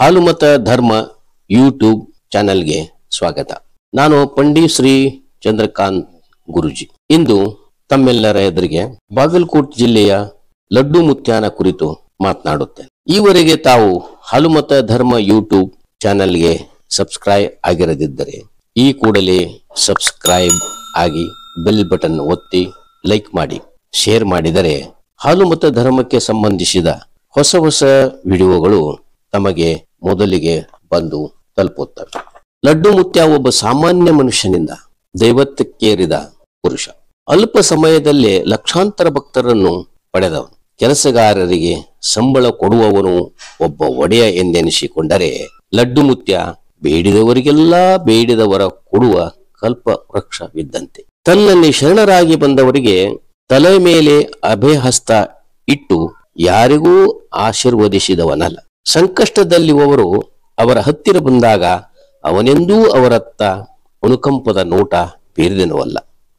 ಹಾಲುಮತ ಧರ್ಮ ಯೂಟ್ಯೂಬ್ ಚಾನೆಲ್ಗೆ ಸ್ವಾಗತ. ನಾನು ಪಂಡಿತ್ ಶ್ರೀ ಚಂದ್ರಕಾಂತ್ ಗುರುಜಿ. ಇಂದು ತಮ್ಮೆಲ್ಲರ ಎದುರಿಗೆ ಬಾಗಲಕೋಟೆ ಜಿಲ್ಲೆಯ ಲಡ್ಡು ಮುತ್ಯಾನ ಕುರಿತು ಮಾತನಾಡುತ್ತೇನೆ. ಈವರೆಗೆ ತಾವು ಹಾಲುಮತ ಧರ್ಮ ಯೂಟ್ಯೂಬ್ ಚಾನೆಲ್ಗೆ ಸಬ್ಸ್ಕ್ರೈಬ್ ಆಗಿರದಿದ್ದರೆ ಈ ಕೂಡಲೇ ಸಬ್ಸ್ಕ್ರೈಬ್ ಆಗಿ ಬೆಲ್ ಬಟನ್ ಒತ್ತಿ ಲೈಕ್ ಮಾಡಿ, ಶೇರ್ ಮಾಡಿದರೆ ಹಾಲುಮತ ಧರ್ಮಕ್ಕೆ ಸಂಬಂಧಿಸಿದ ಹೊಸ ಹೊಸ ವಿಡಿಯೋಗಳು ತಮಗೆ ಮೊದಲಿಗೆ ಬಂದು ತಲುಪುತ್ತವೆ. ಲಡ್ಡು ಮುತ್ಯ ಒಬ್ಬ ಸಾಮಾನ್ಯ ಮನುಷ್ಯನಿಂದ ದೈವತ್ವಕ್ಕೇರಿದ ಪುರುಷ. ಅಲ್ಪ ಸಮಯದಲ್ಲೇ ಲಕ್ಷಾಂತರ ಭಕ್ತರನ್ನು ಪಡೆದವನು. ಕೆಲಸಗಾರರಿಗೆ ಸಂಬಳ ಕೊಡುವವನು ಒಬ್ಬ ಒಡೆಯ ಎಂದೆನಿಸಿಕೊಂಡರೆ ಲಡ್ಡು ಮುತ್ಯ ಬೇಡಿದವರಿಗೆಲ್ಲ ಬೇಡಿದವರ ಕೊಡುವ ಕಲ್ಪ ವೃಕ್ಷವಿದ್ದಂತೆ. ತನ್ನಲ್ಲಿ ಶರಣರಾಗಿ ಬಂದವರಿಗೆ ತಲೆ ಮೇಲೆ ಅಭಯಹಸ್ತ ಇಟ್ಟು ಯಾರಿಗೂ ಆಶೀರ್ವದಿಸಿದವನಲ್ಲ. ಸಂಕಷ್ಟದಲ್ಲಿರುವವರು ಅವರ ಹತ್ತಿರ ಬಂದಾಗ ಅವನೆಂದೂ ಅವರತ್ತ ಅನುಕಂಪದ ನೋಟ ಬೀರಿದನವಲ್ಲ.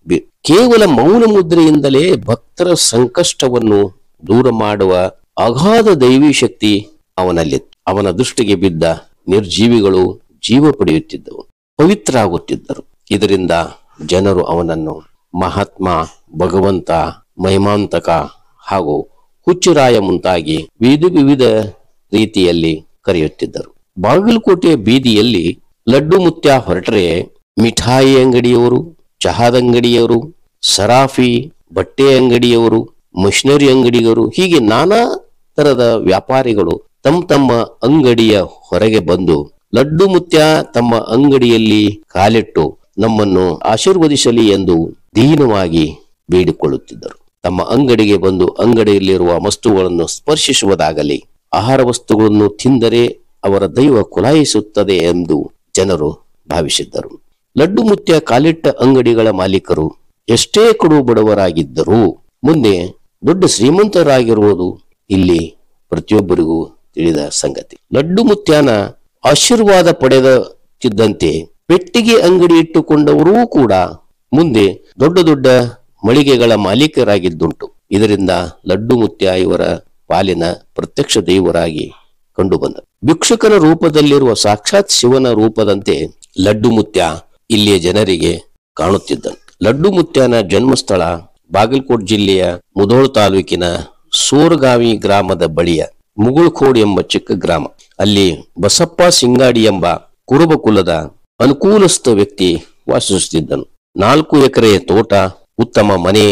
ಕೇವಲ ಮೌನ ಮುದ್ರೆಯಿಂದಲೇ ಭಕ್ತರ ಸಂಕಷ್ಟವನ್ನು ದೂರ ಮಾಡುವ ಅಗಾಧ ದೈವಿ ಶಕ್ತಿ ಅವನಲ್ಲಿತ್ತು. ಅವನ ದೃಷ್ಟಿಗೆ ಬಿದ್ದ ನಿರ್ಜೀವಿಗಳು ಜೀವ ಪಡೆಯುತ್ತಿದ್ದವು, ಪವಿತ್ರ ಆಗುತ್ತಿದ್ದರು. ಇದರಿಂದ ಜನರು ಅವನನ್ನು ಮಹಾತ್ಮ, ಭಗವಂತ, ಮಹಿಮಾಂತಕ ಹಾಗೂ ಹುಚ್ಚುರಾಯ ಮುಂತಾಗಿ ವಿವಿಧ ರೀತಿಯಲ್ಲಿ ಕರೆಯುತ್ತಿದ್ದರು. ಬಾಗಲಕೋಟೆಯ ಬೀದಿಯಲ್ಲಿ ಲಡ್ಡು ಮುತ್ಯ ಹೊರಟರೆ ಮಿಠಾಯಿ ಅಂಗಡಿಯವರು, ಚಹಾದ ಅಂಗಡಿಯವರು, ಸರಾಫಿ, ಬಟ್ಟೆ ಅಂಗಡಿಯವರು, ಮಿಷನರಿ ಅಂಗಡಿಗರು, ಹೀಗೆ ನಾನಾ ತರದ ವ್ಯಾಪಾರಿಗಳು ತಮ್ಮ ಅಂಗಡಿಯ ಹೊರಗೆ ಬಂದು ಲಡ್ಡು ಮುತ್ಯ ತಮ್ಮ ಅಂಗಡಿಯಲ್ಲಿ ಕಾಲಿಟ್ಟು ನಮ್ಮನ್ನು ಆಶೀರ್ವದಿಸಲಿ ಎಂದು ದೀನವಾಗಿ ಬೇಡಿಕೊಳ್ಳುತ್ತಿದ್ದರು. ತಮ್ಮ ಅಂಗಡಿಗೆ ಬಂದು ಅಂಗಡಿಯಲ್ಲಿರುವ ವಸ್ತುಗಳನ್ನು ಸ್ಪರ್ಶಿಸುವುದಾಗಲಿ, ಆಹಾರ ವಸ್ತುಗಳನ್ನು ತಿಂದರೆ ಅವರ ದೈವ ಕುಲಾಯಿಸುತ್ತದೆ ಎಂದು ಜನರು ಭಾವಿಸಿದ್ದರು. ಲಡ್ಡು ಮುತ್ಯ ಕಾಲಿಟ್ಟ ಅಂಗಡಿಗಳ ಮಾಲೀಕರು ಎಷ್ಟೇ ಕಡು ಬಡವರಾಗಿದ್ದರೂ ಮುಂದೆ ದೊಡ್ಡ ಶ್ರೀಮಂತರಾಗಿರುವುದು ಇಲ್ಲಿ ಪ್ರತಿಯೊಬ್ಬರಿಗೂ ತಿಳಿದ ಸಂಗತಿ. ಲಡ್ಡು ಮುತ್ಯನ ಆಶೀರ್ವಾದ ಪಡೆದಿದ್ದಂತೆ ಪೆಟ್ಟಿಗೆ ಅಂಗಡಿ ಇಟ್ಟುಕೊಂಡವರೂ ಕೂಡ ಮುಂದೆ ದೊಡ್ಡ ದೊಡ್ಡ ಮಳಿಗೆಗಳ ಮಾಲೀಕರಾಗಿದ್ದುಂಟು. ಇದರಿಂದ ಲಡ್ಡು ಮುತ್ಯ ಇವರ ಪಾಲಿನ ಪ್ರತ್ಯಕ್ಷ ದೇವರಾಗಿ ಕಂಡುಬಂದ. ಭಿಕ್ಷುಕನ ರೂಪದಲ್ಲಿರುವ ಸಾಕ್ಷಾತ್ ಶಿವನ ರೂಪದಂತೆ ಲಡ್ಡು ಮುತ್ಯ ಇಲ್ಲಿಯ ಜನರಿಗೆ ಕಾಣುತ್ತಿದ್ದನು. ಲಡ್ಡು ಮುತ್ಯನ ಜನ್ಮಸ್ಥಳ ಬಾಗಲಕೋಟೆ ಜಿಲ್ಲೆಯ ಮುಧೋಳ ತಾಲೂಕಿನ ಸೋರಗಾವಿ ಗ್ರಾಮದ ಬಳಿಯ ಮುಗುಳ್ಕೋಡ್ ಎಂಬ ಚಿಕ್ಕ ಗ್ರಾಮ. ಅಲ್ಲಿ ಬಸಪ್ಪ ಸಿಂಗಾಡಿ ಎಂಬ ಕುರುಬ ಕುಲದ ಅನುಕೂಲಸ್ಥ ವ್ಯಕ್ತಿ ವಾಸಿಸುತ್ತಿದ್ದನು. 4 ಎಕರೆ ತೋಟ, ಉತ್ತಮ ಮನೆ,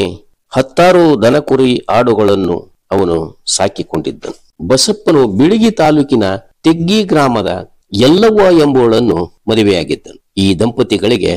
10 ದನಕುರಿ ಆಡುಗಳನ್ನು ಅವನು ಸಾಕಿಕೊಂಡಿದ್ದನು. ಬಸಪ್ಪನು ಬಿಳಿಗಿ ತಾಲೂಕಿನ ತೆಗ್ಗಿ ಗ್ರಾಮದ ಯಲ್ಲವ್ವ ಎಂಬುವಳನ್ನು ಮದುವೆಯಾಗಿದ್ದನು. ಈ ದಂಪತಿಗಳಿಗೆ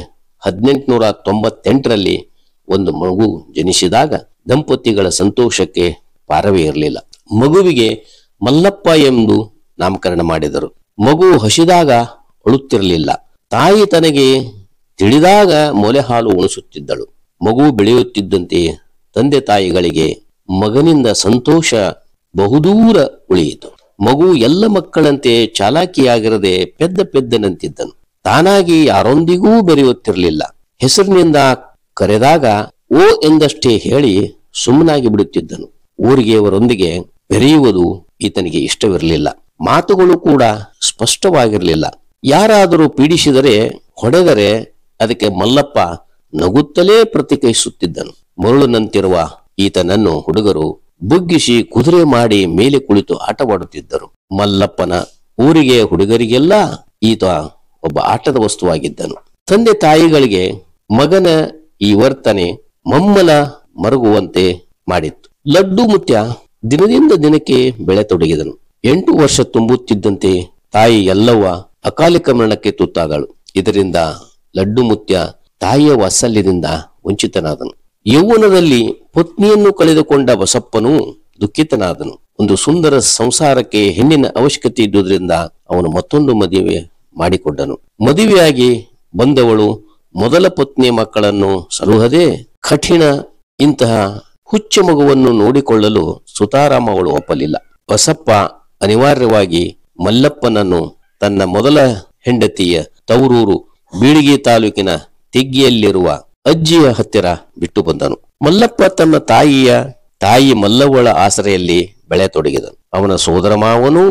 1898ರಲ್ಲಿ ಒಂದು ಮಗು ಜನಿಸಿದಾಗ ದಂಪತಿಗಳ ಸಂತೋಷಕ್ಕೆ ಪಾರವೇ ಇರಲಿಲ್ಲ. ಮಗುವಿಗೆ ಮಲ್ಲಪ್ಪ ಎಂದು ನಾಮಕರಣ ಮಾಡಿದರು. ಮಗು ಹಸಿದಾಗ ಅಳುತ್ತಿರಲಿಲ್ಲ. ತಾಯಿ ತನಗೆ ತಿಳಿದಾಗ ಮೊಲೆ ಹಾಲು ಉಣಿಸುತ್ತಿದ್ದಳು. ಮಗು ಬೆಳೆಯುತ್ತಿದ್ದಂತೆ ತಂದೆ ತಾಯಿಗಳಿಗೆ ಮಗನಿಂದ ಸಂತೋಷ ಬಹುದೂರ ಉಳಿಯಿತು. ಮಗು ಎಲ್ಲ ಮಕ್ಕಳಂತೆ ಚಾಲಾಕಿಯಾಗಿರದೆ ಪೆದ್ದನಂತಿದ್ದನು. ತಾನಾಗಿ ಯಾರೊಂದಿಗೂ ಬೆರೆಯುತ್ತಿರಲಿಲ್ಲ. ಹೆಸರಿನಿಂದ ಕರೆದಾಗ ಓ ಎಂದಷ್ಟೇ ಹೇಳಿ ಸುಮ್ಮನಾಗಿ ಬಿಡುತ್ತಿದ್ದನು. ಊರಿಗೆಯವರೊಂದಿಗೆ ಬೆರೆಯುವುದು ಈತನಿಗೆ ಇಷ್ಟವಿರಲಿಲ್ಲ. ಮಾತುಗಳು ಕೂಡ ಸ್ಪಷ್ಟವಾಗಿರಲಿಲ್ಲ. ಯಾರಾದರೂ ಪೀಡಿಸಿದರೆ, ಹೊಡೆದರೆ ಅದಕ್ಕೆ ಮಲ್ಲಪ್ಪ ನಗುತ್ತಲೇ ಪ್ರತಿಕ್ರಿಯಿಸುತ್ತಿದ್ದನು. ಮರುಳನಂತಿರುವ ಈತನನ್ನು ಹುಡುಗರು ಬುಗ್ಗಿಸಿ ಕುದುರೆ ಮಾಡಿ ಮೇಲೆ ಕುಳಿತು ಆಟವಾಡುತ್ತಿದ್ದರು. ಮಲ್ಲಪ್ಪನ ಊರಿಗೆ ಹುಡುಗರಿಗೆಲ್ಲ ಈತ ಒಬ್ಬ ಆಟದ ವಸ್ತುವಾಗಿದ್ದನು. ತಂದೆ ತಾಯಿಗಳಿಗೆ ಮಗನ ಈ ವರ್ತನೆ ಮಮ್ಮಲ ಮರುಗುವಂತೆ ಮಾಡಿತ್ತು. ಲಡ್ಡು ಮುತ್ಯ ದಿನದಿಂದ ದಿನಕ್ಕೆ ಬೆಳೆತೊಡಗಿದನು. 8 ವರ್ಷ ತುಂಬುತ್ತಿದ್ದಂತೆ ತಾಯಿ ಯಲ್ಲವ್ವ ಅಕಾಲಿಕ ಮರಣಕ್ಕೆ ತುತ್ತಾದಳು. ಇದರಿಂದ ಲಡ್ಡು ಮುತ್ಯ ತಾಯಿಯ ವಾತ್ಸಲ್ಯದಿಂದ ವಂಚಿತನಾದನು. ಯೌವನದಲ್ಲಿ ಪತ್ನಿಯನ್ನು ಕಳೆದುಕೊಂಡ ಬಸಪ್ಪನು ದುಃಖಿತನಾದನು. ಒಂದು ಸುಂದರ ಸಂಸಾರಕ್ಕೆ ಹೆಣ್ಣಿನ ಅವಶ್ಯಕತೆ ಇದ್ದುದರಿಂದ ಅವನು ಮತ್ತೊಂದು ಮದುವೆ ಮಾಡಿಕೊಂಡನು. ಮದುವೆಯಾಗಿ ಬಂದವಳು ಮೊದಲ ಪತ್ನಿಯ ಮಕ್ಕಳನ್ನು ಸಲುಹದೆ ಕಠಿಣ ಇಂತಹ ಹುಚ್ಚ ಮಗುವನ್ನು ನೋಡಿಕೊಳ್ಳಲು ಸುತಾರಾಮ ಅವಳು ಒಪ್ಪಲಿಲ್ಲ. ಬಸಪ್ಪ ಅನಿವಾರ್ಯವಾಗಿ ಮಲ್ಲಪ್ಪನನ್ನು ತನ್ನ ಮೊದಲ ಹೆಂಡತಿಯ ತವರೂರು ಬೀಳಿಗಿ ತಾಲೂಕಿನ ತೆಗ್ಗಿಯಲ್ಲಿರುವ ಅಜ್ಜಿಯ ಹತ್ತಿರ ಬಿಟ್ಟು ಬಂದನು. ಮಲ್ಲಪ್ಪ ತನ್ನ ತಾಯಿ ಮಲ್ಲವ್ವಳ ಆಸರೆಯಲ್ಲಿ ಬೆಳೆಯತೊಡಗಿದನು. ಅವನ ಸೋದರ ಮಾವನೂ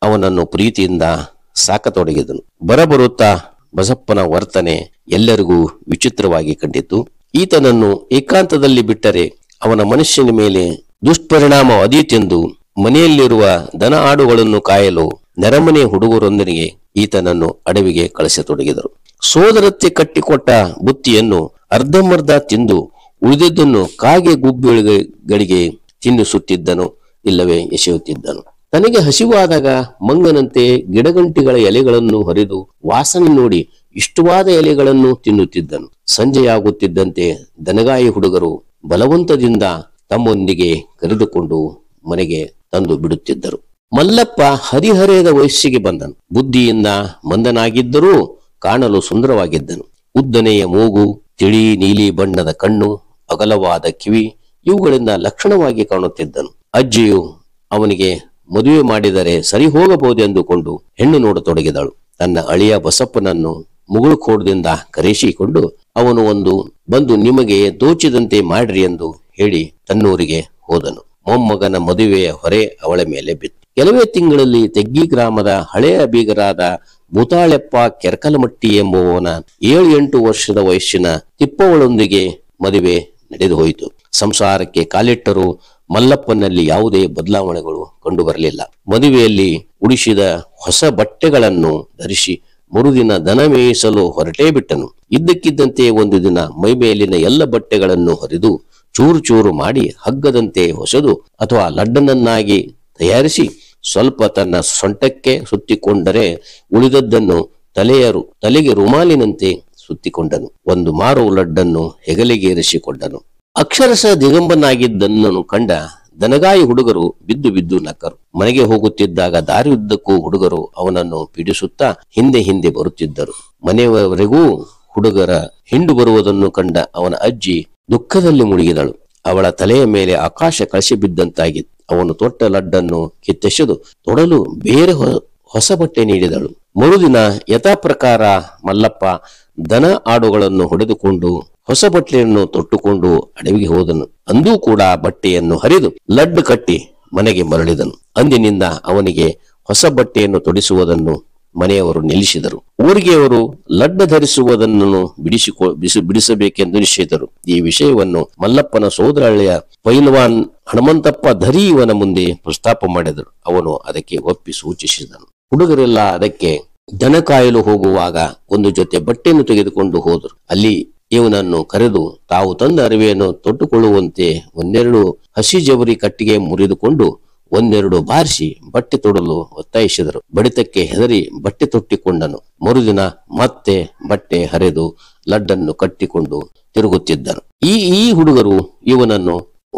ಅವನನ್ನು ಪ್ರೀತಿಯಿಂದ ಸಾಕತೊಡಗಿದನು. ಬರಬರುತ್ತಾ ಬಸಪ್ಪನ ವರ್ತನೆ ಎಲ್ಲರಿಗೂ ವಿಚಿತ್ರವಾಗಿ ಕಂಡಿತು. ಈತನನ್ನು ಏಕಾಂತದಲ್ಲಿ ಬಿಟ್ಟರೆ ಅವನ ಮನುಷ್ಯನ ಮೇಲೆ ದುಷ್ಪರಿಣಾಮ ಅದೀತೆಂದು ಮನೆಯಲ್ಲಿರುವ ದನ ಆಡುಗಳನ್ನು ಕಾಯಲು ನೆರೆಮನೆ ಹುಡುಗರೊಂದಿಗೆ ಈತನನ್ನು ಅಡವಿಗೆ ಕಳಿಸತೊಡಗಿದರು. ಸೋದರತ್ತೆ ಕಟ್ಟಿಕೊಟ್ಟ ಬುತ್ತಿಯನ್ನು ಅರ್ಧಂಬರ್ಧ ತಿಂದು ಉಳಿದದ್ದನ್ನು ಕಾಗೆ ಗುಬ್ಬಿಗಳಿಗೆ ತಿನ್ನಿಸುತ್ತಿದ್ದನು, ಇಲ್ಲವೇ ಎಸೆಯುತ್ತಿದ್ದನು. ತನಗೆ ಹಸಿವಾದಾಗ ಮಂಗನಂತೆ ಗಿಡಗಂಟಿಗಳ ಎಲೆಗಳನ್ನು ಹರಿದು ವಾಸನೆ ನೋಡಿ ಇಷ್ಟವಾದ ಎಲೆಗಳನ್ನು ತಿನ್ನುತ್ತಿದ್ದನು. ಸಂಜೆಯಾಗುತ್ತಿದ್ದಂತೆ ದನಗಾಯಿ ಹುಡುಗರು ಬಲವಂತದಿಂದ ತಮ್ಮೊಂದಿಗೆ ಕರೆದುಕೊಂಡು ಮನೆಗೆ ತಂದು ಬಿಡುತ್ತಿದ್ದರು. ಮಲ್ಲಪ್ಪ ಹರಿಹರೆಯದ ವಯಸ್ಸಿಗೆ ಬಂದನು. ಬುದ್ಧಿಯಿಂದ ಮಂದನಾಗಿದ್ದರೂ ಕಾಣಲು ಸುಂದರವಾಗಿದ್ದನು. ಉದ್ದನೆಯ ಮೂಗು, ತಿಳಿ ನೀಲಿ ಬಣ್ಣದ ಕಣ್ಣು, ಅಗಲವಾದ ಕಿವಿ ಇವುಗಳಿಂದ ಲಕ್ಷಣವಾಗಿ ಕಾಣುತ್ತಿದ್ದನು. ಅಜ್ಜಿಯು ಅವನಿಗೆ ಮದುವೆ ಮಾಡಿದರೆ ಸರಿ ಹೋಗಬಹುದೆಂದುಕೊಂಡು ಹೆಣ್ಣು ನೋಡತೊಡಗಿದಳು. ತನ್ನ ಅಳಿಯ ಬಸಪ್ಪನನ್ನು ಮುಗುಳುಕೋಡದಿಂದ ಕರೆಸಿಕೊಂಡು ಅವನು ಬಂದು ನಿಮಗೆ ದೋಚಿದಂತೆ ಮಾಡ್ರಿ ಎಂದು ಹೇಳಿ ತನ್ನೂರಿಗೆ ಹೋದನು. ಮೊಮ್ಮಗನ ಮದುವೆಯ ಹೊರೆ ಅವಳ ಮೇಲೆ ಬಿತ್ತು. ಕೆಲವೇ ತಿಂಗಳಲ್ಲಿ ತೆಗ್ಗಿ ಗ್ರಾಮದ ಹಳೆಯ ಬೀಗರಾದ ಭೂತಾಳೆಪ್ಪ ಕೆರ್ಕಲಮಟ್ಟಿ ಎಂಬುವವನ 7-8 ವರ್ಷದ ವಯಸ್ಸಿನ ತಿಪ್ಪವಳೊಂದಿಗೆ ಮದುವೆ ನಡೆದು ಹೋಯಿತು. ಸಂಸಾರಕ್ಕೆ ಕಾಲಿಟ್ಟರೂ ಮಲ್ಲಪ್ಪನಲ್ಲಿ ಯಾವುದೇ ಬದಲಾವಣೆಗಳು ಕಂಡುಬರಲಿಲ್ಲ. ಮದುವೆಯಲ್ಲಿ ಉಡಿಸಿದ ಹೊಸ ಬಟ್ಟೆಗಳನ್ನು ಧರಿಸಿ ಮರುದಿನ ದನ ಮೇಯಿಸಲು ಹೊರಟೇ ಬಿಟ್ಟನು. ಇದ್ದಕ್ಕಿದ್ದಂತೆ ಒಂದು ದಿನ ಮೈಮೇಲಿನ ಎಲ್ಲ ಬಟ್ಟೆಗಳನ್ನು ಹರಿದು ಚೂರು ಚೂರು ಮಾಡಿ ಹಗ್ಗದಂತೆ ಹೊಸದು ಅಥವಾ ಲಡ್ಡನನ್ನಾಗಿ ತಯಾರಿಸಿ ಸ್ವಲ್ಪ ತನ್ನ ಸೊಂಟಕ್ಕೆ ಸುತ್ತಿಕೊಂಡರೆ ಉಳಿದದ್ದನ್ನು ತಲೆಗೆ ರುಮಾಲಿನಂತೆ ಸುತ್ತಿಕೊಂಡನು. ಒಂದು ಮಾರು ಲಡ್ಡನ್ನು ಹೆಗಲಿಗೆ ಇರಿಸಿಕೊಂಡನು. ಅಕ್ಷರಶಃ ದಿಗಂಬನಾಗಿದ್ದನ್ನು ಕಂಡ ದನಗಾಯಿ ಹುಡುಗರು ಬಿದ್ದು ಬಿದ್ದು ನಕ್ಕರು. ಮನೆಗೆ ಹೋಗುತ್ತಿದ್ದಾಗ ದಾರಿಯುದ್ದಕ್ಕೂ ಹುಡುಗರು ಅವನನ್ನು ಪೀಡಿಸುತ್ತಾ ಹಿಂದೆ ಹಿಂದೆ ಬರುತ್ತಿದ್ದರು. ಮನೆಯವರೆಗೂ ಹುಡುಗರ ಹಿಂಡು ಬರುವುದನ್ನು ಕಂಡ ಅವನ ಅಜ್ಜಿ ದುಃಖದಲ್ಲಿ ಮುಳುಗಿದಳು. ಅವಳ ತಲೆಯ ಮೇಲೆ ಆಕಾಶ ಕಳಸಿ ಬಿದ್ದಂತಾಗಿತ್ತು. ಅವನು ತೊಟ್ಟ ಲಡ್ಡನ್ನು ಕಿತ್ತೆಸೆದು ತೊಡಲು ಬೇರೆ ಹೊಸ ಬಟ್ಟೆ ನೀಡಿದಳು. ಮರುದಿನ ಯಥಾ ಪ್ರಕಾರ ಮಲ್ಲಪ್ಪ ದನ ಆಡುಗಳನ್ನು ಹೊಡೆದುಕೊಂಡು ಹೊಸ ಬಟ್ಟೆಯನ್ನು ತೊಟ್ಟುಕೊಂಡು ಅಡವಿಗೆ ಹೋದನು. ಅಂದೂ ಕೂಡ ಬಟ್ಟೆಯನ್ನು ಹರಿದು ಲಡ್ಡು ಕಟ್ಟಿ ಮನೆಗೆ ಮರಳಿದನು. ಅಂದಿನಿಂದ ಅವನಿಗೆ ಹೊಸ ಬಟ್ಟೆಯನ್ನು ತೊಡಿಸುವುದನ್ನು ಮನೆಯವರು ನಿಲ್ಲಿಸಿದರು. ಊರಿಗೆಯವರು ಲಡ್ಡ ಧರಿಸುವುದನ್ನು ಬಿಡಿಸಬೇಕೆಂದು ನಿಶ್ಚಯಿಸಿದರು. ಈ ವಿಷಯವನ್ನು ಮಲ್ಲಪ್ಪನ ಸೋದರಳೆಯ ಪೈಲ್ವಾನ್ ಹನುಮಂತಪ್ಪ ಧರಿ ಇವನ ಮುಂದೆ ಪ್ರಸ್ತಾಪ ಮಾಡಿದರು. ಅವನು ಅದಕ್ಕೆ ಒಪ್ಪಿ ಸೂಚಿಸಿದನು. ಹುಡುಗರೆಲ್ಲ ಅದಕ್ಕೆ ದನ ಕಾಯಲು ಹೋಗುವಾಗ ಒಂದು ಜೊತೆ ಬಟ್ಟೆಯನ್ನು ತೆಗೆದುಕೊಂಡು ಹೋದರು. ಅಲ್ಲಿ ಇವನನ್ನು ಕರೆದು ತಾವು ತಂದ ಅರಿವೆಯನ್ನು ತೊಟ್ಟುಕೊಳ್ಳುವಂತೆ 1-2 ಹಸಿ ಜವರಿ ಕಟ್ಟಿಗೆ ಮುರಿದುಕೊಂಡು 1-2 ಬಾರಿಸಿ ಬಟ್ಟೆ ತೊಡಲು ಒತ್ತಾಯಿಸಿದರು. ಬಡಿತಕ್ಕೆ ಹೆದರಿ ಬಟ್ಟೆ ತೊಟ್ಟಿಕೊಂಡನು. ಮರುದಿನ ಮತ್ತೆ ಬಟ್ಟೆ ಹರಿದು ಲಡ್ಡನ್ನು ಕಟ್ಟಿಕೊಂಡು ತಿರುಗುತ್ತಿದ್ದನು. ಈ ಹುಡುಗರು ಇವನನ್ನು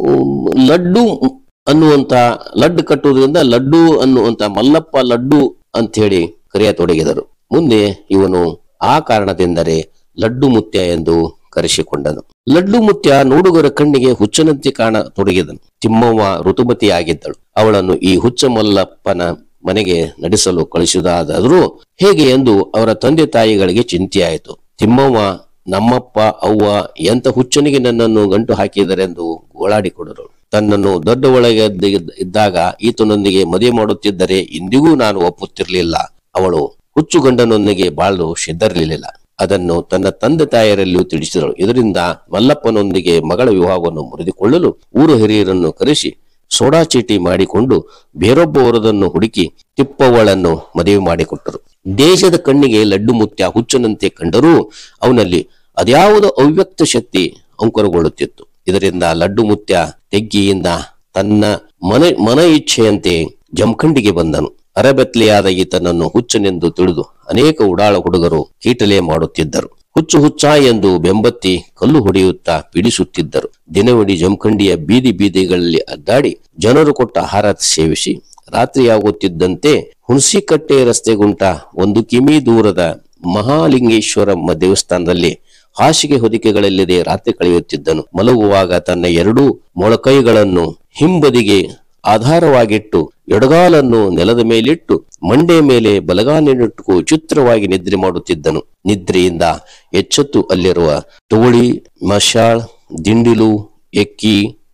ಲಡ್ಡು ಕಟ್ಟುವುದರಿಂದ ಲಡ್ಡು ಅನ್ನುವಂತ ಮಲ್ಲಪ್ಪ ಲಡ್ಡು ಅಂತ ಹೇಳಿ ಕರೆಯತೊಡಗಿದರು. ಮುಂದೆ ಇವನು ಆ ಕಾರಣದಿಂದರೆ ಲಡ್ಡು ಮುತ್ಯ ಎಂದು ಕರೆಸಿಕೊಂಡನು. ಲಡ್ಡು ಮುತ್ಯ ನೋಡುಗರ ಕಣ್ಣಿಗೆ ಹುಚ್ಚನಂತೆ ಕಾಣತೊಡಗಿದನು. ತಿಮ್ಮವ್ವ ಋತುಮತಿಯಾಗಿದ್ದಳು. ಅವಳನ್ನು ಈ ಹುಚ್ಚ ಮಲ್ಲಪ್ಪನ ಮನೆಗೆ ನಡೆಸಲು ಕಳಿಸಿದಾದರೂ ಹೇಗೆ ಎಂದು ಅವರ ತಂದೆ ತಾಯಿಗಳಿಗೆ ಚಿಂತೆಯಾಯಿತು. ತಿಮ್ಮವ್ವ ನಮ್ಮಪ್ಪ ಅವ್ವ ಎಂತ ಹುಚ್ಚನಿಗೆ ನನ್ನನ್ನು ಗಂಟು ಹಾಕಿದರೆಂದು ಗೋಳಾಡಿಕೊಡರು. ತನ್ನನ್ನು ದೊಡ್ಡ ಒಳಗೆ ಇದ್ದಾಗ ಈತನೊಂದಿಗೆ ಮದುವೆ ಮಾಡುತ್ತಿದ್ದರೆ ಇಂದಿಗೂ ನಾನು ಒಪ್ಪುತ್ತಿರಲಿಲ್ಲ. ಅವಳು ಹುಚ್ಚು ಗಂಡನೊಂದಿಗೆ ಬಾಳಲು ಸಿದ್ಧರಿರಲಿಲ್ಲ. ಅದನ್ನು ತನ್ನ ತಂದೆ ತಾಯರಲ್ಲಿಯೂ ತಿಳಿಸಿದಳು. ಇದರಿಂದ ಮಲ್ಲಪ್ಪನೊಂದಿಗೆ ಮಗಳ ವಿವಾಹವನ್ನು ಮುರಿದುಕೊಳ್ಳಲು ಊರು ಹಿರಿಯರನ್ನು ಕರೆಸಿ ಸೋಡಾ ಚೀಟಿ ಮಾಡಿಕೊಂಡು ಬೇರೊಬ್ಬವರದನ್ನು ಹುಡುಕಿ ತಿಪ್ಪವ್ವಳನ್ನು ಮದುವೆ ಮಾಡಿಕೊಟ್ಟರು. ದೇಶದ ಕಣ್ಣಿಗೆ ಲಡ್ಡು ಮುತ್ಯ ಹುಚ್ಚನಂತೆ ಕಂಡರೂ ಅವನಲ್ಲಿ ಅದ್ಯಾವುದೋ ಅವ್ಯಕ್ತ ಶಕ್ತಿ ಅಂಕುರಗೊಳ್ಳುತ್ತಿತ್ತು. ಇದರಿಂದ ಲಡ್ಡು ಮುತ್ಯ ತೆಗ್ಗಿಯಿಂದ ತನ್ನ ಮನ ಇಚ್ಛೆಯಂತೆ ಜಮಖಂಡಿಗೆ ಬಂದನು. ಅರಬೆತ್ಲೆಯಾದ ಈತನನ್ನು ಹುಚ್ಚನೆಂದು ತಿಳಿದು ಅನೇಕ ಉಡಾಳ ಹುಡುಗರು ಕೀಟಲೆ ಮಾಡುತ್ತಿದ್ದರು. ಹುಚ್ಚು ಎಂದು ಬೆಂಬತ್ತಿ ಕಲ್ಲು ಹೊಡೆಯುತ್ತಾ ಪೀಡಿಸುತ್ತಿದ್ದರು. ದಿನವಿಡೀ ಜಮಖಂಡಿಯ ಬೀದಿಗಳಲ್ಲಿ ಅಡ್ಡಾಡಿ ಜನರು ಕೊಟ್ಟ ಆಹಾರ ಸೇವಿಸಿ ರಾತ್ರಿಯಾಗುತ್ತಿದ್ದಂತೆ ಹುಣಸಿಕಟ್ಟೆ ರಸ್ತೆಗುಂಟ 1 ಕಿಮಿ ದೂರದ ಮಹಾಲಿಂಗೇಶ್ವರ ದೇವಸ್ಥಾನದಲ್ಲಿ ಹಾಸಿಗೆ ಹೊದಿಕೆಗಳಿಲ್ಲದೆ ರಾತ್ರಿ ಕಳೆಯುತ್ತಿದ್ದನು. ಮಲಗುವಾಗ ತನ್ನ 2 ಮೊಳಕೈಗಳನ್ನು ಹಿಂಬದಿಗೆ ಆಧಾರವಾಗಿಟ್ಟು ಎಡಗಾಲನ್ನು ನೆಲದ ಮೇಲಿಟ್ಟು ಮಂಡೆ ಮೇಲೆ ಬಲಗಾಲಿನಿಟ್ಟು ಚಿತ್ರವಾಗಿ ನಿದ್ರೆ ಮಾಡುತ್ತಿದ್ದನು. ನಿದ್ರೆಯಿಂದ ಎಚ್ಚೆತ್ತು ಅಲ್ಲಿರುವ ತೋಳಿ, ಮಶಾಳ್, ದಿಂಡಿಲು, ಎಕ್ಕಿ,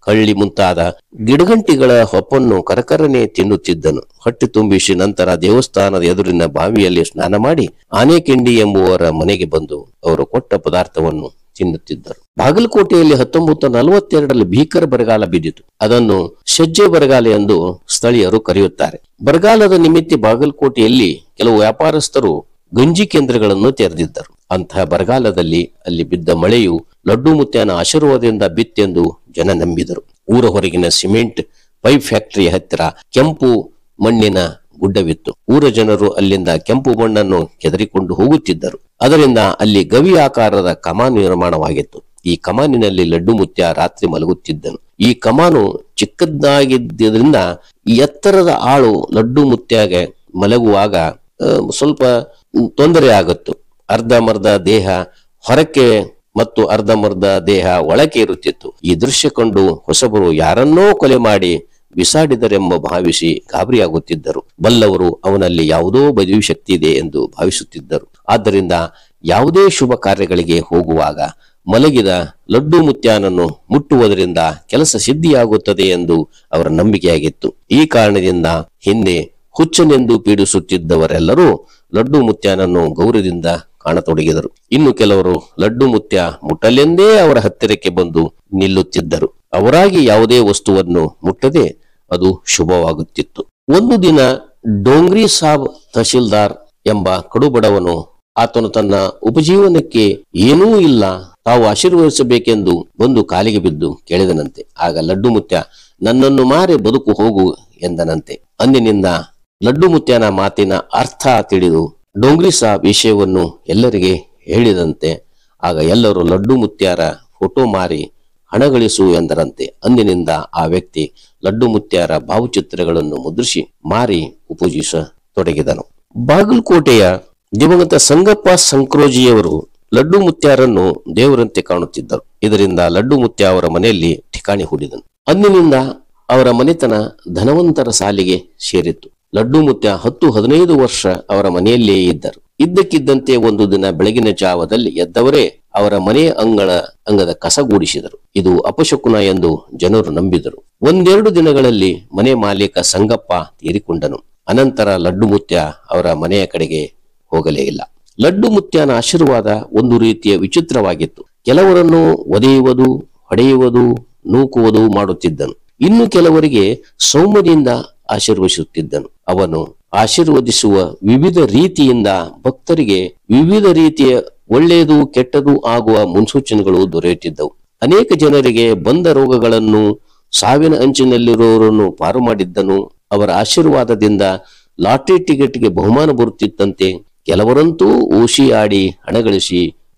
ಕಳ್ಳಿ ಮುಂತಾದ ಗಿಡಗಂಟಿಗಳ ಹೊಪ್ಪನ್ನು ಕರಕರನೆ ತಿನ್ನುತ್ತಿದ್ದನು. ಹೊಟ್ಟೆ ತುಂಬಿಸಿ ನಂತರ ದೇವಸ್ಥಾನದ ಎದುರಿನ ಬಾವಿಯಲ್ಲಿ ಸ್ನಾನ ಮಾಡಿ ಆನೆಕೆಂಡಿ ಎಂಬುವರ ಮನೆಗೆ ಬಂದು ಅವರು ಕೊಟ್ಟ ಪದಾರ್ಥವನ್ನು ತಿನ್ನುತ್ತಿದ್ದರು. ಬಾಗಲಕೋಟೆಯಲ್ಲಿ 1942ರಲ್ಲಿ ಭೀಕರ ಬರಗಾಲ ಬಿದ್ದಿತು. ಅದನ್ನು ಸಜ್ಜೆ ಬರಗಾಲ ಎಂದು ಸ್ಥಳೀಯರು ಕರೆಯುತ್ತಾರೆ. ಬರಗಾಲದ ನಿಮಿತ್ತ ಬಾಗಲಕೋಟೆಯಲ್ಲಿ ಕೆಲವು ವ್ಯಾಪಾರಸ್ಥರು ಗಂಜಿ ಕೇಂದ್ರಗಳನ್ನು ತೆರೆದಿದ್ದರು. ಅಂತಹ ಬರಗಾಲದಲ್ಲಿ ಅಲ್ಲಿ ಬಿದ್ದ ಮಳೆಯು ಲಡ್ಡು ಮುತ್ಯನ ಆಶೀರ್ವಾದದಿಂದ ಬಿತ್ತೆಂದು ಜನ ನಂಬಿದರು. ಊರ ಹೊರಗಿನ ಸಿಮೆಂಟ್ ಪೈಪ್ ಫ್ಯಾಕ್ಟರಿ ಹತ್ತಿರ ಕೆಂಪು ಮಣ್ಣಿನ ಗುಡ್ಡವಿತ್ತು. ಊರ ಜನರು ಅಲ್ಲಿಂದ ಕೆಂಪು ಮಣ್ಣನ್ನು ಕೆದರಿಕೊಂಡು ಹೋಗುತ್ತಿದ್ದರು. ಅದರಿಂದ ಅಲ್ಲಿ ಗವಿ ಆಕಾರದ ಕಮಾನು ನಿರ್ಮಾಣವಾಗಿತ್ತು. ಈ ಕಮಾನಿನಲ್ಲಿ ಲಡ್ಡು ಮುತ್ಯ ರಾತ್ರಿ ಮಲಗುತ್ತಿದ್ದನು. ಈ ಕಮಾನು ಚಿಕ್ಕದಾಗಿದ್ದರಿಂದ ಈ ಎತ್ತರದ ಆಳು ಲಡ್ಡು ಮುತ್ಯಾಗೆ ಮಲಗುವಾಗ ಸ್ವಲ್ಪ ತೊಂದರೆ ಆಗುತ್ತು. ಅರ್ಧಮರ್ಧ ದೇಹ ಹೊರಕ್ಕೆ ಮತ್ತು ಅರ್ಧಮರ್ಧ ದೇಹ ಒಳಕ್ಕೆ ಇರುತ್ತಿತ್ತು. ಈ ದೃಶ್ಯ ಕಂಡು ಹೊಸಬರು ಯಾರನ್ನೋ ಕೊಲೆ ಮಾಡಿ ಬಿಸಾಡಿದರೆಂಬ ಭಾವಿಸಿ ಗಾಬರಿಯಾಗುತ್ತಿದ್ದರು. ಬಲ್ಲವರು ಅವನಲ್ಲಿ ಯಾವುದೋ ಬದಿಯು ಶಕ್ತಿ ಇದೆ ಎಂದು ಭಾವಿಸುತ್ತಿದ್ದರು. ಆದ್ದರಿಂದ ಯಾವುದೇ ಶುಭ ಕಾರ್ಯಗಳಿಗೆ ಹೋಗುವಾಗ ಮಲಗಿದ ಲಡ್ಡು ಮುತ್ಯಾನನ್ನು ಮುಟ್ಟುವುದರಿಂದ ಕೆಲಸ ಸಿದ್ಧಿಯಾಗುತ್ತದೆ ಎಂದು ಅವರ ನಂಬಿಕೆಯಾಗಿತ್ತು. ಈ ಕಾರಣದಿಂದ ಹಿಂದೆ ಹುಚ್ಚನೆಂದು ಪೀಡಿಸುತ್ತಿದ್ದವರೆಲ್ಲರೂ ಲಡ್ಡು ಮುತ್ಯಾನನ್ನು ಗೌರವದಿಂದ ಕಾಣತೊಡಗಿದರು. ಇನ್ನು ಕೆಲವರು ಲಡ್ಡು ಮುತ್ಯ ಮುಟ್ಟಲೆಂದೇ ಅವರ ಹತ್ತಿರಕ್ಕೆ ಬಂದು ನಿಲ್ಲುತ್ತಿದ್ದರು. ಅವರಾಗಿ ಯಾವುದೇ ವಸ್ತುವನ್ನು ಮುಟ್ಟದೆ ಅದು ಶುಭವಾಗುತ್ತಿತ್ತು. ಒಂದು ದಿನ ಡೋಂಗ್ರಿ ಸಾಬ್ ತಹಶೀಲ್ದಾರ್ ಎಂಬ ಕಡುಬಡವನು ಆತನು ತನ್ನ ಉಪಜೀವನಕ್ಕೆ ಏನೂ ಇಲ್ಲ, ತಾವು ಆಶೀರ್ವದಿಸಬೇಕೆಂದು ಬಂದು ಕಾಲಿಗೆ ಬಿದ್ದು ಕೇಳಿದನಂತೆ. ಆಗ ಲಡ್ಡು ಮುತ್ಯ ನನ್ನನ್ನು ಮಾರಿ ಬದುಕು ಹೋಗು ಎಂದನಂತೆ. ಅಂದಿನಿಂದ ಲಡ್ಡು ಮುತ್ಯನ ಮಾತಿನ ಅರ್ಥ ತಿಳಿದು ಡೋಂಗ್ರಿ ಸಾಬ್ ವಿಷಯವನ್ನು ಎಲ್ಲರಿಗೆ ಹೇಳಿದಂತೆ. ಆಗ ಎಲ್ಲರೂ ಲಡ್ಡು ಮುತ್ಯಾರ ಫೋಟೋ ಮಾರಿ ಹಣ ಗಳಿಸು ಎಂದರಂತೆ. ಅಂದಿನಿಂದ ಆ ವ್ಯಕ್ತಿ ಲಡ್ಡು ಮುತ್ಯಾರ ಭಾವಚಿತ್ರಗಳನ್ನು ಮುದ್ರಿಸಿ ಮಾರಿ ಉಪಯೋಗಿಸತೊಡಗಿದನು. ಬಾಗಲಕೋಟೆಯ ದಿವಂಗತ ಸಂಗಪ್ಪ ಸಂಕ್ರೋಜಿಯವರು ಲಡ್ಡು ಮುತ್ಯಾರನ್ನು ದೇವರಂತೆ ಕಾಣುತ್ತಿದ್ದರು. ಇದರಿಂದ ಲಡ್ಡು ಮುತ್ಯ ಅವರ ಮನೆಯಲ್ಲಿ ಠಿಕಾಣಿ ಹೂಡಿದನು. ಅಂದಿನಿಂದ ಅವರ ಮನೆತನ ಧನವಂತರ ಸಾಲಿಗೆ ಸೇರಿತ್ತು. ಲಡ್ಡು ಮುತ್ಯ 10-15 ವರ್ಷ ಅವರ ಮನೆಯಲ್ಲೇ ಇದ್ದರು. ಇದ್ದಕ್ಕಿದ್ದಂತೆ ಒಂದು ದಿನ ಬೆಳಗಿನ ಜಾವದಲ್ಲಿ ಎದ್ದವರೇ ಅವರ ಮನೆಯ ಅಂಗದ ಕಸಗೂಡಿಸಿದರು. ಇದು ಅಪಶಕುನ ಎಂದು ಜನರು ನಂಬಿದರು. 1-2 ದಿನಗಳಲ್ಲಿ ಮನೆ ಮಾಲೀಕ ಸಂಗಪ್ಪ ತೀರಿಕೊಂಡನು. ಅನಂತರ ಲಡ್ಡು ಮುತ್ಯ ಅವರ ಮನೆಯ ಕಡೆಗೆ ಹೋಗಲೇ ಇಲ್ಲ. ಲಡ್ಡು ಮುತ್ಯನ ಆಶೀರ್ವಾದ ಒಂದು ರೀತಿಯ ವಿಚಿತ್ರವಾಗಿತ್ತು. ಕೆಲವರನ್ನು ಒದೆಯುವುದು, ಹೊಡೆಯುವುದು, ನೂಕುವುದು ಮಾಡುತ್ತಿದ್ದನು. ಇನ್ನು ಕೆಲವರಿಗೆ ಸೌಮ್ಯದಿಂದ ಆಶೀರ್ವದಿಸುತ್ತಿದ್ದನು. ಅವನು ಆಶೀರ್ವದಿಸುವ ವಿವಿಧ ರೀತಿಯಿಂದ ಭಕ್ತರಿಗೆ ವಿವಿಧ ರೀತಿಯ ಒಳ್ಳೆಯದು ಕೆಟ್ಟದು ಆಗುವ ಮುನ್ಸೂಚನೆಗಳು ದೊರೆಯುತ್ತಿದ್ದವು. ಅನೇಕ ಜನರಿಗೆ ಬಂದ ರೋಗಗಳನ್ನು, ಸಾವಿನ ಅಂಚಿನಲ್ಲಿರುವವರನ್ನು ಪಾರು ಮಾಡಿದ್ದನು. ಅವರ ಆಶೀರ್ವಾದದಿಂದ ಲಾಟರಿ ಟಿಕೆಟ್ಗೆ ಬಹುಮಾನ ಬರುತ್ತಿತ್ತಂತೆ. ಕೆಲವರಂತೂ ಓಶಿ ಆಡಿ ಹಣ ಗಳಿಸಿ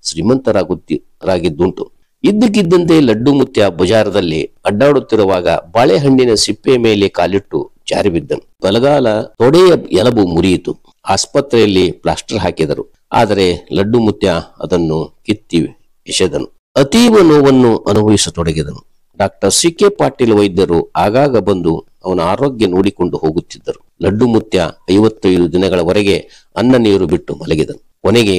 ಶ್ರೀಮಂತರಾಗಿದ್ದುಂಟು. ಇದ್ದಕ್ಕಿದ್ದಂತೆ ಲಡ್ಡು ಮುತ್ಯ ಬಜಾರದಲ್ಲಿ ಅಡ್ಡಾಡುತ್ತಿರುವಾಗ ಬಾಳೆಹಣ್ಣಿನ ಸಿಪ್ಪೆ ಮೇಲೆ ಕಾಲಿಟ್ಟು ಜಾರಿ ಬಿದ್ದನು. ಬಲಗಾಲ ತೊಡೆಯ ಎಲಬು ಮುರಿಯಿತು. ಆಸ್ಪತ್ರೆಯಲ್ಲಿ ಪ್ಲಾಸ್ಟರ್ ಹಾಕಿದರು. ಆದರೆ ಲಡ್ಡು ಮುತ್ಯ ಅದನ್ನು ಕಿತ್ತಿ ಎಸೆದನು. ಅತೀವ ನೋವನ್ನು ಅನುಭವಿಸತೊಡಗಿದನು. Doctor CK. ಪಾಟೀಲ್ ವೈದ್ಯರು ಆಗಾಗ ಬಂದು ಅವನ ಆರೋಗ್ಯ ನೋಡಿಕೊಂಡು ಹೋಗುತ್ತಿದ್ದರು. ಲಡ್ಡು ಮುತ್ಯ 55 ದಿನಗಳವರೆಗೆ ಅನ್ನ ನೀರು ಬಿಟ್ಟು ಮಲಗಿದನು. ಕೊನೆಗೆ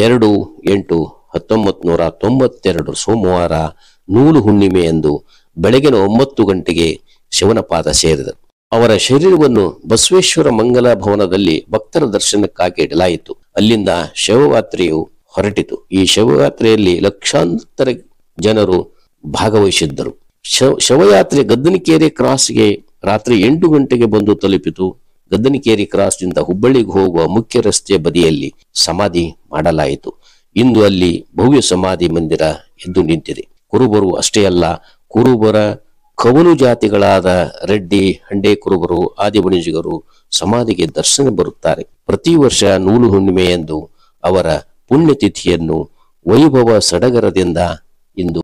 2/8/1992 ಸೋಮವಾರ ನೂಲು ಹುಣ್ಣಿಮೆ ಎಂದು ಬೆಳಗಿನ 9 ಗಂಟೆಗೆ ಶಿವನ ಪಾದ ಸೇರಿದರು. ಅವರ ಶರೀರವನ್ನು ಬಸವೇಶ್ವರ ಮಂಗಲ ಭವನದಲ್ಲಿ ಭಕ್ತರ ದರ್ಶನಕ್ಕಾಗಿ ಇಡಲಾಯಿತು. ಅಲ್ಲಿಂದ ಶವಯಾತ್ರೆಯು ಹೊರಟಿತು. ಈ ಶವಯಾತ್ರೆಯಲ್ಲಿ ಲಕ್ಷಾಂತರ ಜನರು ಭಾಗವಹಿಸಿದ್ದರು. ಶವಯಾತ್ರೆ ಗದ್ದನಕೇರಿ ಕ್ರಾಸ್ಗೆ ರಾತ್ರಿ 8 ಗಂಟೆಗೆ ಬಂದು ತಲುಪಿತು. ಗದ್ದನಕೇರಿ ಕ್ರಾಸ್ ನಿಂದ ಹುಬ್ಬಳ್ಳಿಗೆ ಹೋಗುವ ಮುಖ್ಯ ರಸ್ತೆಯ ಬದಿಯಲ್ಲಿ ಸಮಾಧಿ ಮಾಡಲಾಯಿತು. ಇಂದು ಅಲ್ಲಿ ಭವ್ಯ ಸಮಾಧಿ ಮಂದಿರ ಎದ್ದು ನಿಂತಿದೆ. ಕುರುಬರು ಅಷ್ಟೇ ಅಲ್ಲ, ಕುರುಬರ ಕವಲು ಜಾತಿಗಳಾದ ರೆಡ್ಡಿ, ಹಂಡೆ ಕುರುಬರು, ಆದಿಬಣಿಜಿಗರು ಸಮಾಧಿಗೆ ದರ್ಶನ ಬರುತ್ತಾರೆ. ಪ್ರತಿ ವರ್ಷ ನೂಲು ಹುಣ್ಣಿಮೆ ಎಂದು ಅವರ ಪುಣ್ಯತಿಥಿಯನ್ನು ವೈಭವ ಸಡಗರದಿಂದ ಇಂದು